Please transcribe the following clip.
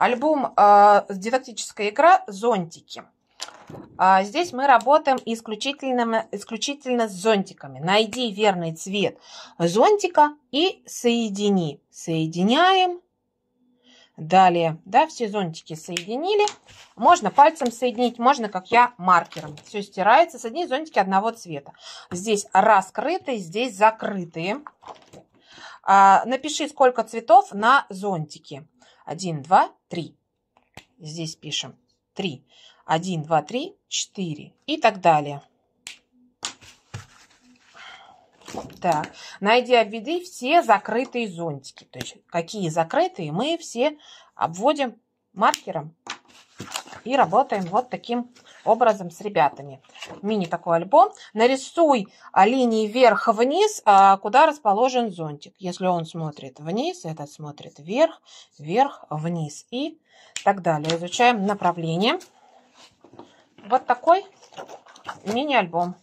Альбом «Дидактическая игра. Зонтики». Здесь мы работаем исключительно с зонтиками. Найди верный цвет зонтика и соедини. Соединяем. Далее, да, все зонтики соединили. Можно пальцем соединить, можно, как я, маркером. Все стирается. Соедини зонтики одного цвета. Здесь раскрытые, здесь закрытые. Напиши, сколько цветов на зонтике. 1, 2, 3. Здесь пишем 3. 1, 2, 3, 4 и так далее. Так, найди, обведи все закрытые зонтики. То есть, какие закрытые, мы все обводим маркером и работаем вот таким образом с ребятами. Мини такой альбом. Нарисуй линии вверх-вниз, куда расположен зонтик. Если он смотрит вниз, этот смотрит вверх, вверх, вниз и так далее. Изучаем направление. Вот такой мини-альбом.